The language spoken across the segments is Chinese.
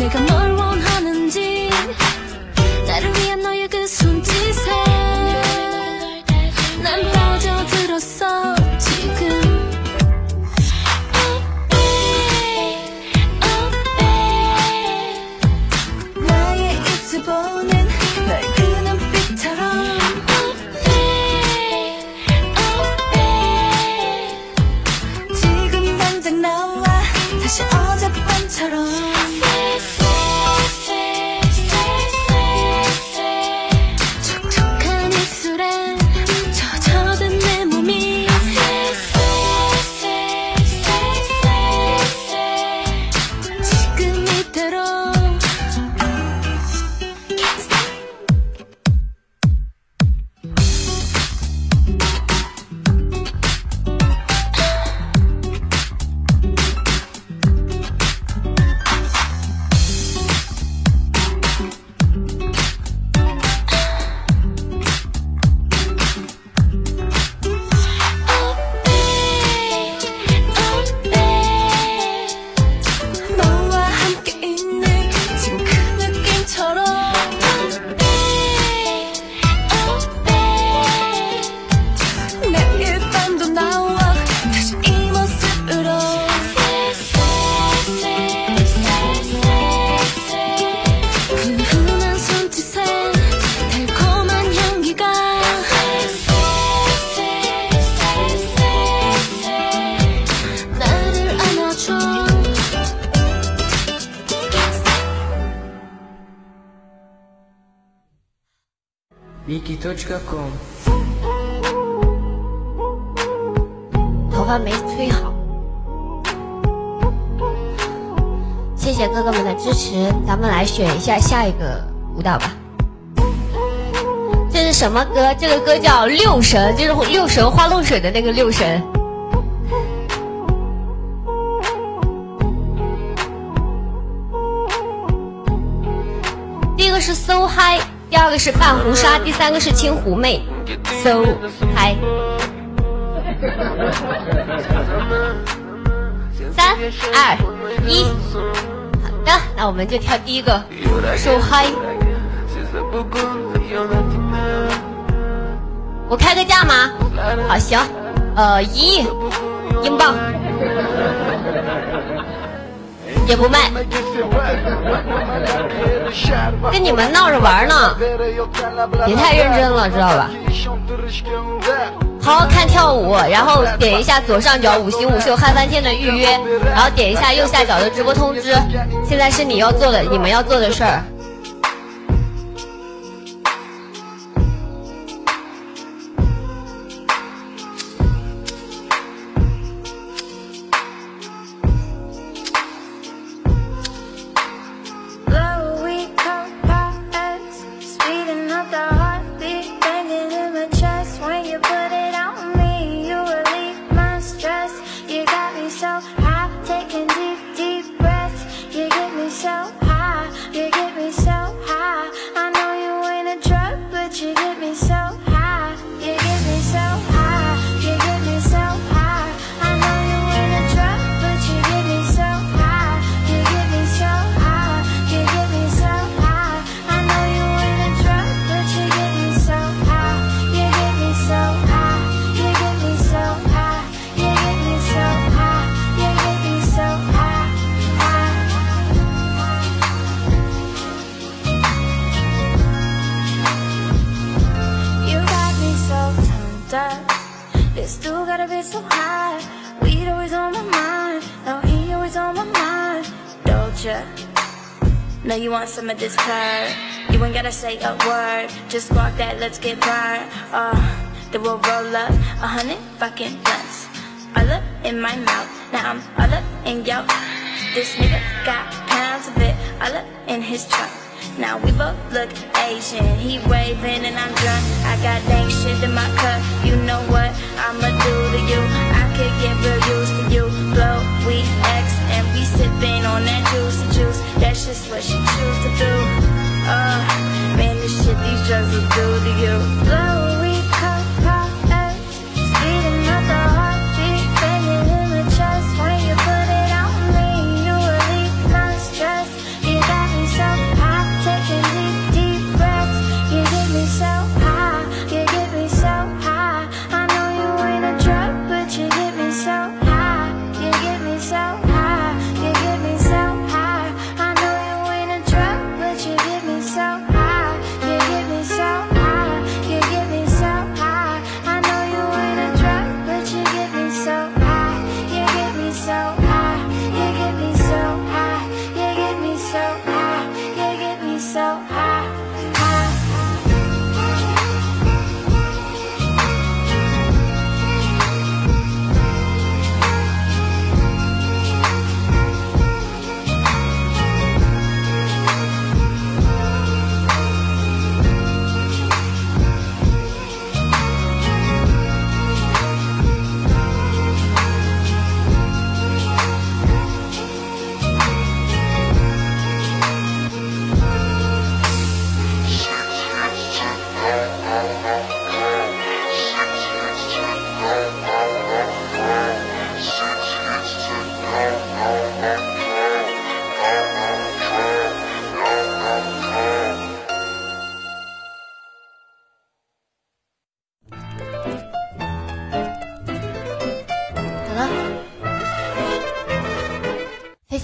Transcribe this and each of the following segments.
네가 뭘 원하는지 나를 위한 너의 그 손짓에 난 빠져들었어 지금 나의 입술 보는 너의 그 눈빛처럼 지금 당장 나와 다시 어젯밤처럼 촉촉한 입술에 젖어든 내 몸이 지금 이대로 너와 함께 있는 지금 그 느낌처럼 매일 밤도 나와 다시 이 모습으로 훈훈한 손짓에 달콤한 향기가 나를 안아줘 Wiki.com 头发没吹好，谢谢哥哥们的支持，咱们来选一下下一个舞蹈吧。这是什么歌？这个歌叫《六神》，就是六神花露水的那个六神。第一个是 So High， 第二个是半壶纱，第三个是青狐妹。So High。3、2、1，好的，那我们就跳第一个 So High。我开个价吗？好，行，1亿英镑。也不卖，跟你们闹着玩呢，别太认真了，知道吧？好好看跳舞，然后点一下左上角5星5秀嗨翻天的预约，然后点一下右下角的直播通知。现在是你们要做的事儿。 Know you want some of this purr. You ain't gotta say a word. Just spark that, let's get burned. Then we'll roll up 100 fucking blunts. All up in my mouth. Now I'm all up in your. This nigga got pounds of it. All up in his trunk. Now we both look Asian. He waving and I'm drunk. I got dank shit in my cup. You know what I'ma do to you. I could get real used to you. Blow, we X, and we sipping on that juicy juice. That's just what she choose to do. Man, this shit these drugs will do to you. Blow, we pop, pop, X, speeding up the heartbeat, banging in the chest. When you put it on me, you relieve my stress. You got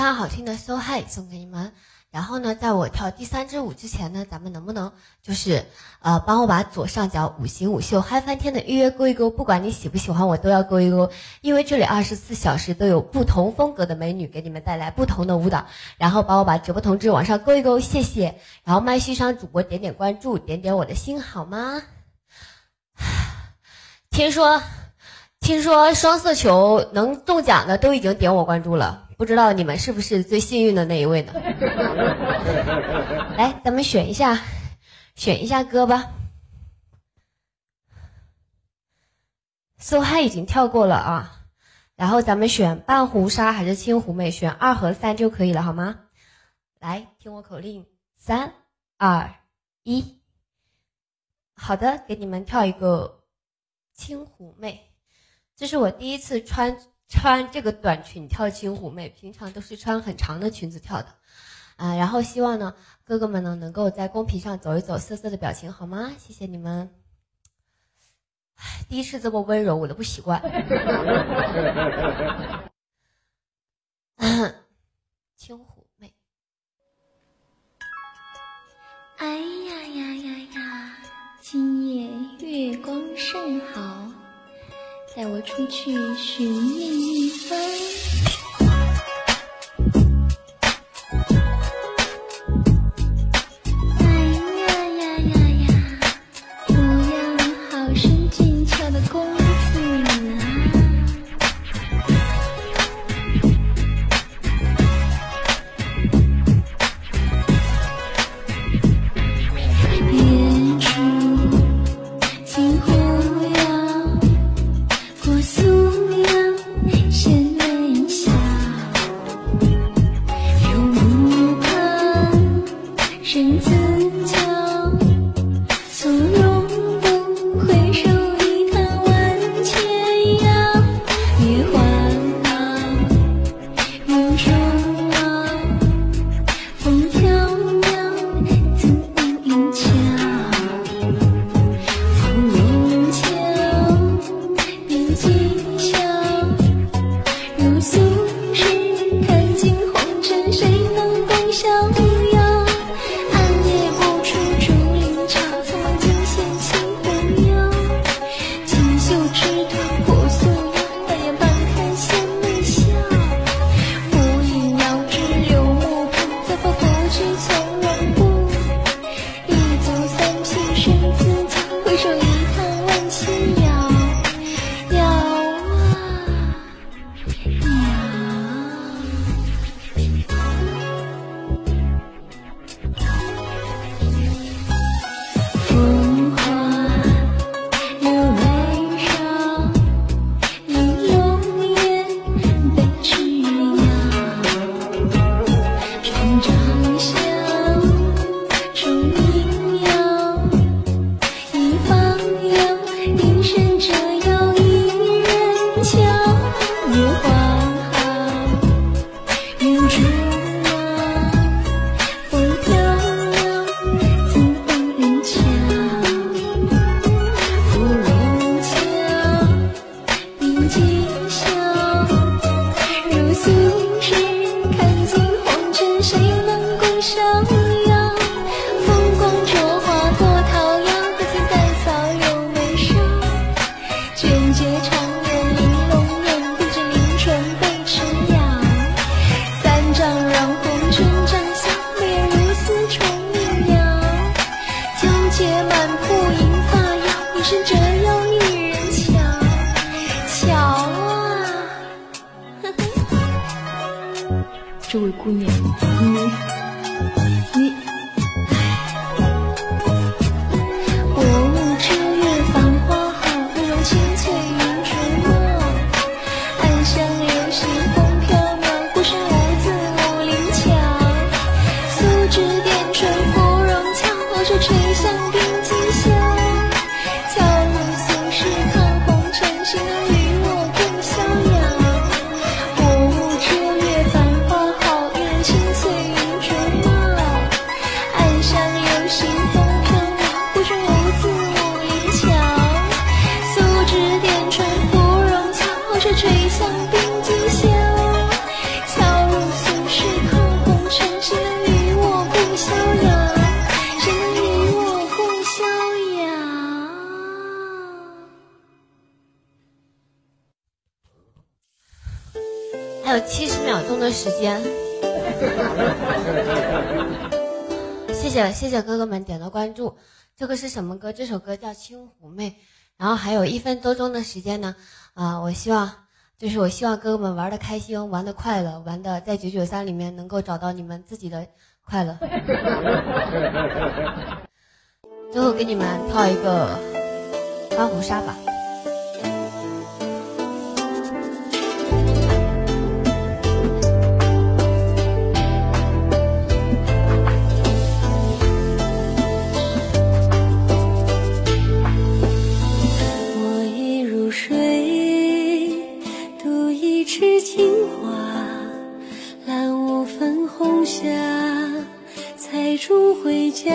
常好听的 So High 送给你们。然后呢，在我跳第3支舞之前呢，咱们能不能就是帮我把左上角五行五秀嗨翻天的预约勾一勾，不管你喜不喜欢我都要勾一勾，因为这里24小时都有不同风格的美女给你们带来不同的舞蹈，然后帮我把直播通知往上勾一勾，谢谢。然后麦序上主播点点关注，点点我的心好吗？听说双色球能中奖的都已经点我关注了，不知道你们是不是最幸运的那一位呢？来，咱们选一下歌吧。So High 已经跳过了啊，然后咱们选半湖纱还是青湖妹，选2和3就可以了，好吗？来，听我口令，3、2、1。好的，给你们跳一个青湖妹。这是我第一次穿这个短裙跳青湖妹，平常都是穿很长的裙子跳的，然后希望呢哥哥们呢能够在公屏上走一走色色的表情，好吗？谢谢你们。第一次这么温柔，我都不习惯。青湖妹。 哎呀呀呀呀，今夜月光甚好，带我出去寻觅一番。哎呀呀呀呀，不要好生俊俏的公子啊！远处金湖摇，过苏阳仙人下，有湖畔生子桥，从容不回首一叹万千呀。月华好，云中傲，风飘渺，自云桥。芙蓉桥，边际笑，如素日看尽红尘，谁能共逍遥？暗夜不出竹林桥，苍茫尽现清风摇。锦绣枝头婆娑摇，大雁半看仙眉笑。浮影遥知柳木旁，再佛不知从容不。一足三匹生自强，回首一叹万千遥。遥啊遥。风花柳眉梢，玲珑眼被枝摇。船长笑，钟鸣摇，一方有一身折腰一人桥。月华好，云中傲，风飘渺，自云桥。芙蓉桥，并际笑，如素日看尽红尘，谁能共逍遥？风光灼花多桃夭，可见带草有眉梢。卷睫长眼玲珑眼，闭着凌春被持摇。三丈让红唇长相，眉眼如丝虫鸣摇。皎洁满铺银发摇，一身折腰一人桥。桥啊，这位姑娘，你我舞鹧鸯繁花好，不容清翠云垂墨。暗香流星风飘渺，孤身无自武林桥。素指点春芙蓉桥，我手垂向并际笑。桥路有70秒钟的时间。谢谢哥哥们点的关注。这个是什么歌？这首歌叫《青湖妹》。然后还有1分多钟的时间呢，我希望哥哥们玩的开心，玩的快乐，玩的在993里面能够找到你们自己的快乐。最后给你们跳一个花湖沙吧。 回家，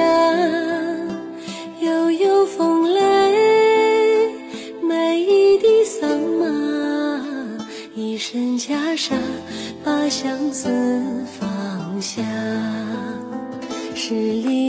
悠悠风来，买一地桑麻，一身袈裟，把相思放下。十里